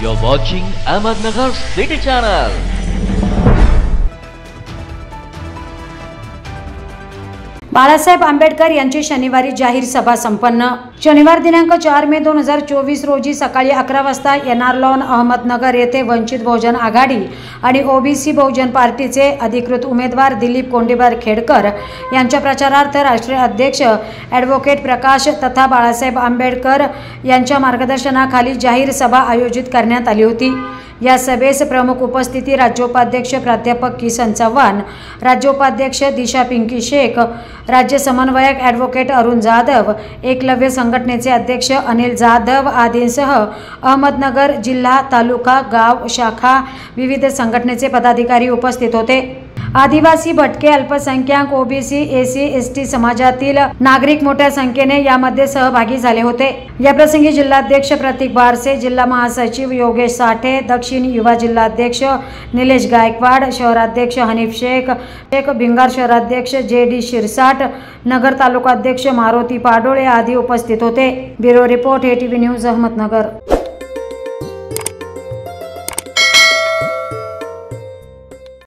You're watching Ahmednagar City Channel. Balasaheb Ambedkar यांची शनिवारी जाहीर सभा संपन्न। शनिवार दिनांक 4 मे 2024 रोजी सकाळी 11 वाजता एनआर लॉन अहमदनगर येथे वंचित बहुजन आघाडी आणि ओबीसी बहुजन पार्टीचे अधिकृत उमेदवार दिलीप कोंडीबार खेडकर यांच्या प्रचारार्थ राष्ट्रीय अध्यक्ष ॲडव्होकेट प्रकाश तथा बाळासाहेब आंबेडकर यांच्या मार्गदर्शनाखाली जाहीर सभा आयोजित करण्यात आली होती। या सभेस प्रमुख उपस्थिती राज्योपाध्यक्ष प्राध्यापक किसन चव्हाण, राज्योपाध्यक्ष दिशा पिंकी शेख, राज्य समन्वयक ॲडव्होकेट अरुण जाधव, एकलव्य संघटनेचे अध्यक्ष अनिल जाधव आदींसह अहमदनगर जिल्हा, तालुका, गाव, शाखा विविध संघटनेचे पदाधिकारी उपस्थित होते। आदिवासी, भटके, अल्पसंख्याक, ओबीसी, एसी, एसटी समाजातील नागरिक मोठ्या संख्येने यामध्ये सहभागी झाले होते। या प्रसंगी जिल्हाध्यक्ष प्रतीक बारसे, जिल्हा महासचिव योगेश साठे, दक्षिण युवा जिल्हाध्यक्ष निलेश गायकवाड, शहराध्यक्ष हनीफ शेख, भिंगार शहराध्यक्ष जेडी शिरसाट, नगर तालुकाध्यक्ष मारुती पाडोळे आदी उपस्थित होते। Bureau report ATV news Ahmednagar.